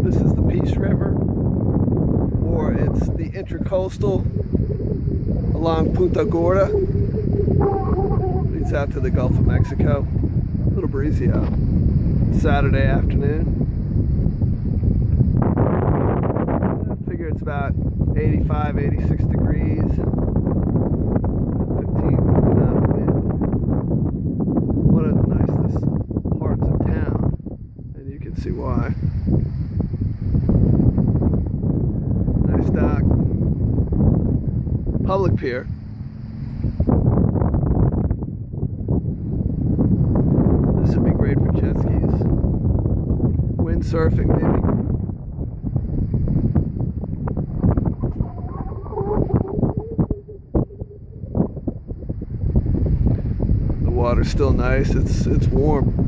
This is the Peace River, or it's the Intracoastal along Punta Gorda. Leads out to the Gulf of Mexico. A little breezy out. Saturday afternoon. I figure it's about 85, 86 degrees. 15 knot wind. One of the nicest parts of town, and you can see why. Nice dock. Public pier. This would be great for jet skis. Windsurfing maybe. The water's still nice. It's warm.